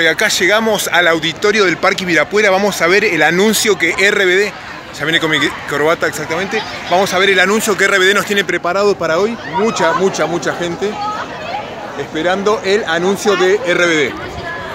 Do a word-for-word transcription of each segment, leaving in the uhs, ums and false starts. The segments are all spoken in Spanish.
y acá llegamos al auditorio del Parque Ibirapuera. Vamos a ver el anuncio que R B D, ya viene con mi corbata exactamente, vamos a ver el anuncio que R B D nos tiene preparado para hoy. Mucha, mucha, mucha gente esperando el anuncio de R B D.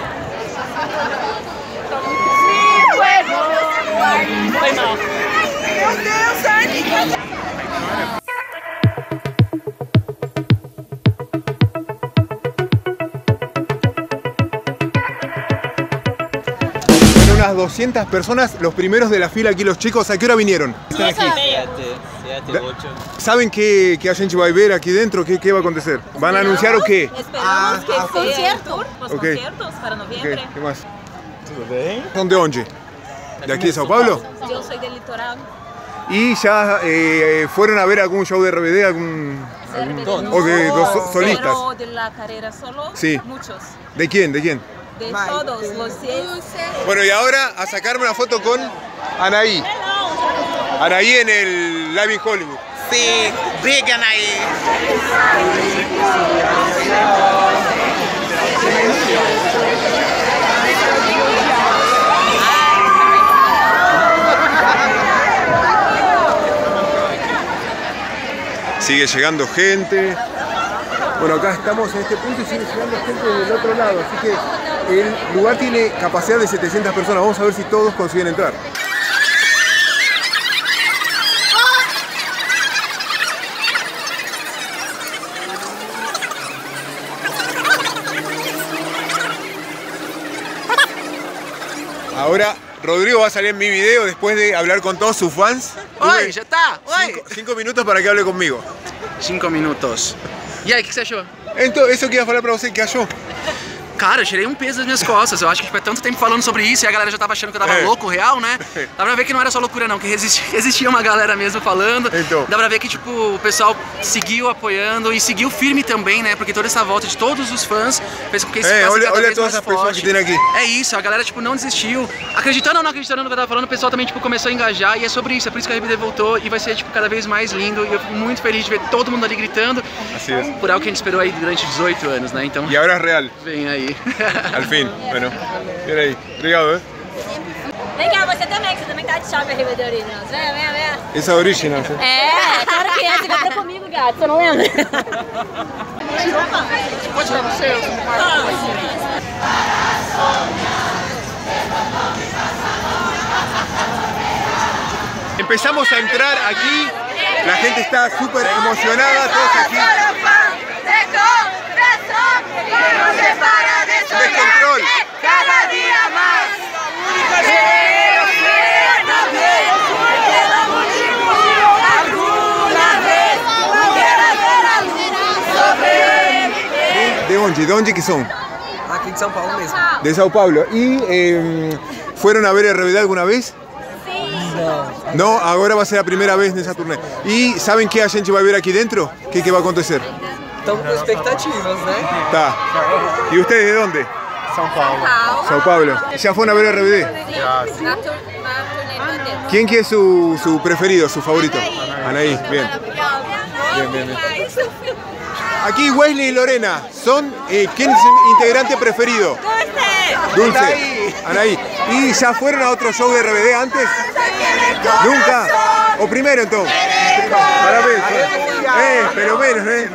Unas doscientas personas, los primeros de la fila aquí, los chicos. ¿A qué hora vinieron? Están aquí. ¿Saben qué, qué a gente va a ver aquí dentro? ¿Qué, qué va a acontecer? ¿Van a anunciar o qué? Esperamos que Ah, sea concierto. los Okay. conciertos para noviembre. Okay. ¿Qué más? ¿Son de dónde? ¿De aquí de Sao Paulo? Yo soy del litoral. ¿Y ya eh, fueron a ver algún show de R B D? ¿Algún, algún- No, o de dos so- solistas? Pero de la carrera solo, Sí. muchos. ¿De quién? ¿De quién? De Mike. todos los seis. Bueno, y ahora a sacarme una foto con Anaí. Anaí en el Live in Hollywood. Sí, big Anaí. Sigue llegando gente. Bueno, acá estamos en este punto y sigue llegando gente del otro lado. Así que el lugar tiene capacidad de setecientas personas. Vamos a ver si todos consiguen entrar. Ahora Rodrigo va a salir en mi video después de hablar con todos sus fans. Oi, já tá? Oi! Cinco, cinco minutos para que hable conmigo. Cinco minutos. E aí, o que você achou? Entonces, eso que iba a falar para você, que achou? Cara, eu tirei um peso das minhas costas. Eu acho que tipo, é tanto tempo falando sobre isso e a galera já tava achando que eu tava É. louco, real, né? Dá pra ver que não era só loucura não, que existia, existia uma galera mesmo falando. Então. Dá pra ver que tipo, o pessoal seguiu apoiando e seguiu firme também, né? Porque toda essa volta de todos os fãs fez com que isso É, ficasse olha- cada olha vez todas mais essas pessoas forte. que tem aqui. É isso, a galera tipo, não desistiu. Acreditando ou não acreditando no que eu tava falando, o pessoal também tipo, começou a engajar e é sobre isso. É por isso que a R B D voltou e vai ser tipo, cada vez mais lindo. E eu fico muito feliz de ver todo mundo ali gritando. Así es. Por algo que a gente esperou aí durante dezoito anos, né? Então, Y ahora es real, vem aí. al fin. Bueno, bien ahí. Obrigado, ¿eh? Vem cá, você também, que você também tá de choque R B D Originals. Vem, vem, vem. Esa original, ¿sí? É, claro que é. Você vai ter comigo, gato. Você não lembra? Empezamos a entrar aquí. La gente está súper emocionada, todos aquí. Descontrol. Cada día más. Alguna vez quieras ver a luz. ¿De dónde? ¿De dónde que son? Aqui de São Paulo mesmo. De Sao Paulo. ¿Y eh, fueron a ver R B D alguna vez? No, ahora va a ser la primera vez en esa turné. ¿Y saben qué a gente va a ver aquí dentro? ¿Qué, qué va a acontecer? Estamos com expectativas, né? Está. ¿Y ustedes de dónde? São Paulo. Sao Paulo. ¿Ya fueron a ver R B D? Na tur- na turnê do Deus. ¿Quién que es su, su preferido, su favorito? Anaí, bien. Bien, bien, bien. Aquí Wesley y Lorena son, eh, ¿quién es su integrante preferido? Dulce. Anaí. ¿Y ya fueron a otro show de R B D antes? ¿Nunca? ¿O primero entonces? Parabéns. Eh, pero menos, ¿eh?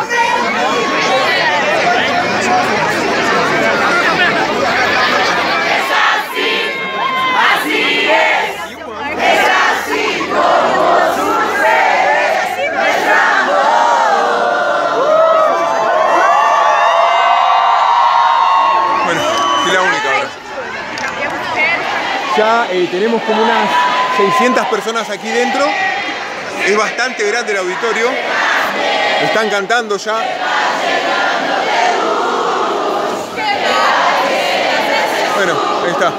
Bueno, sí, la única ahora. Ya eh, tenemos como unas seiscientas personas aquí dentro. Es bastante grande el auditorio. Están cantando ya. Bueno, ahí está.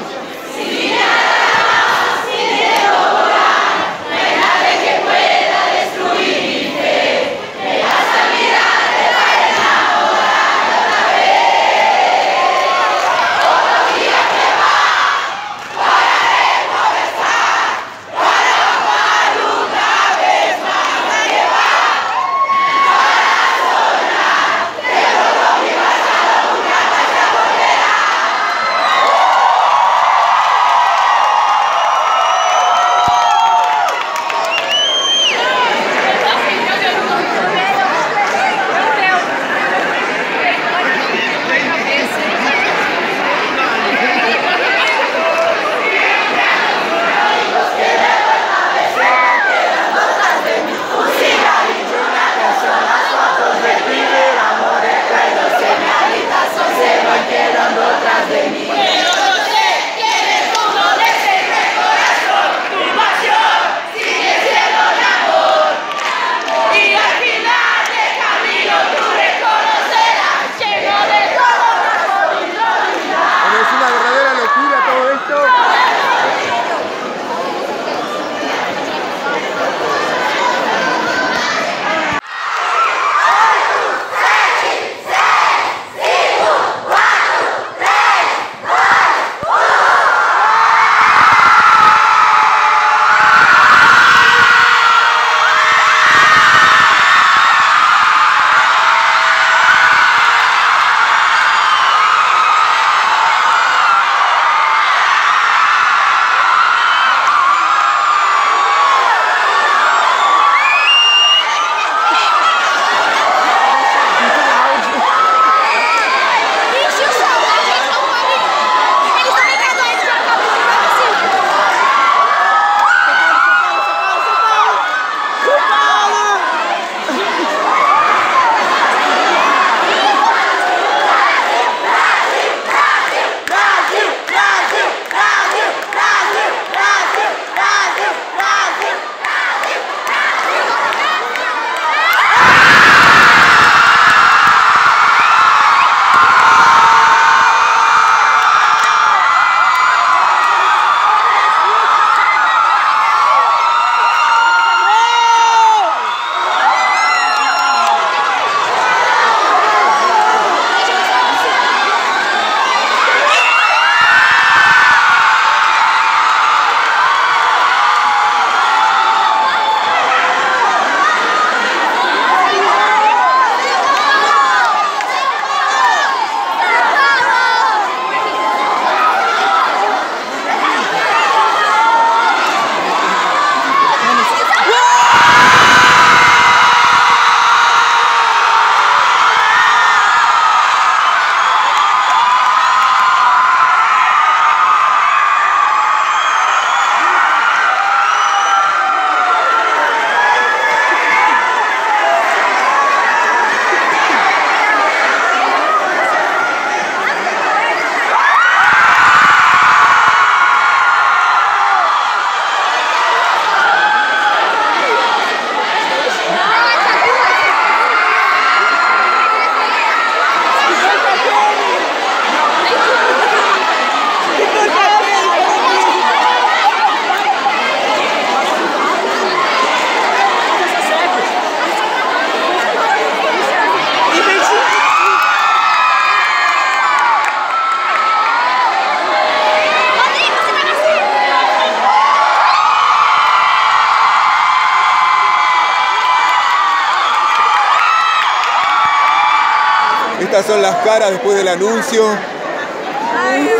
Estas son las caras después del anuncio. Ai,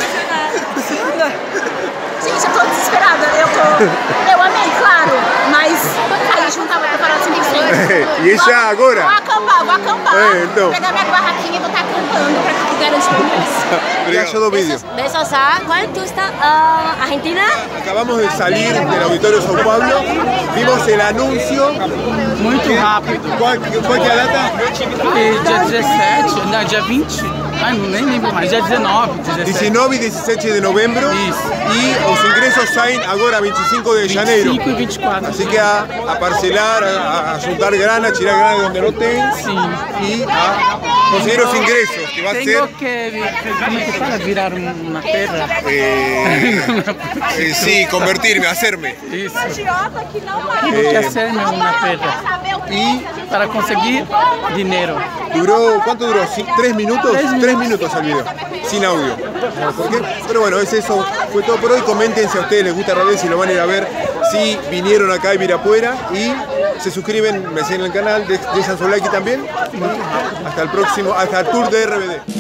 gente, eu tô desesperada. Eu tô. Eu amei, claro. Mas aí a gente não tava preparado cem por cento. E isso é agora? Vou acampar, vou acampar. É, então. Vou pegar minha barraquinha e vou estar acampando pra garantir meu ingresso. Ya yo do vídeo. Besos a. ¿Cuál está? Uh, Argentina. Acabamos de salir del Auditorio São Paulo. Vimos el anuncio. Muito rápido. Qual, qual que é a data? E dia dezessete, não, dia vinte. Ai, nem lembro mais, dia dezenove, dezessete. diecinueve y diecisiete de novembro. Isso. Y los ingresos saen ahora veinticinco de janeiro. vinte e cinco e vinte e quatro. Así que a, a parcelar, a, a juntar grana, a tirar grana donde no tem. Sim. Y a conseguir los ingresos, que va a ser... Tengo que, como é que fala, virar uma pedra? Eh, eh, sí, convertirme, hacerme. Isso. Que não vai. Tengo que hacerme uma pedra. Y Para conseguir dinheiro. duró, ¿cuánto duró? ¿Sí? ¿Tres minutos? Tres minutos. Tres minutos el video, sin audio. ¿Por qué? Pero bueno, es eso, fue todo por hoy. Coméntense a ustedes les gusta R B D, si lo van a ir a ver, si vinieron acá a Ibirapuera y se suscriben, me siguen en el canal, de, de Sansolaki también. Y hasta el próximo, hasta el tour de R B D.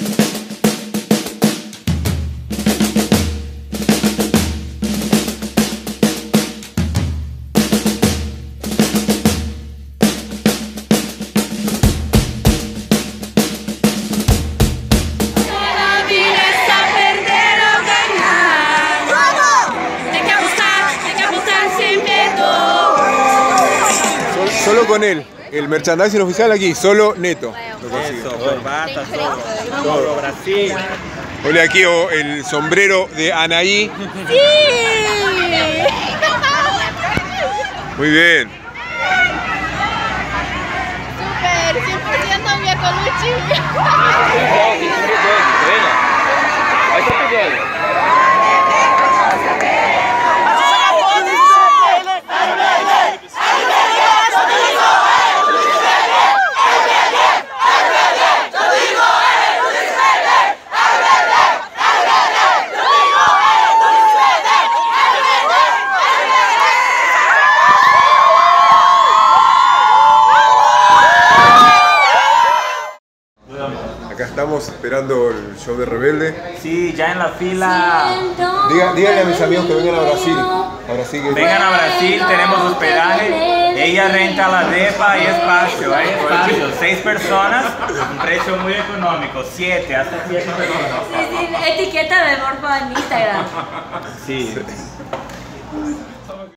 Solo con él, el merchandising oficial aquí, solo Neto. Eso, corbata, todo, todo, Brasil. Ole aquí oh, el sombrero de Anaí. Sim! Muy bien. Super, cem por ciento minha colutinha. Aí tá pegando. Acá estamos esperando el show de Rebelde. Sí, ya en la fila. Diga, díganle a mis amigos que vengan a Brasil. A Brasil que... Vengan a Brasil, tenemos hospedaje. Ella renta la depa y espacio, ¿eh? Espacio, seis personas, un precio muy económico, siete, hasta siete personas. Etiqueta de por favor en Instagram. Sí.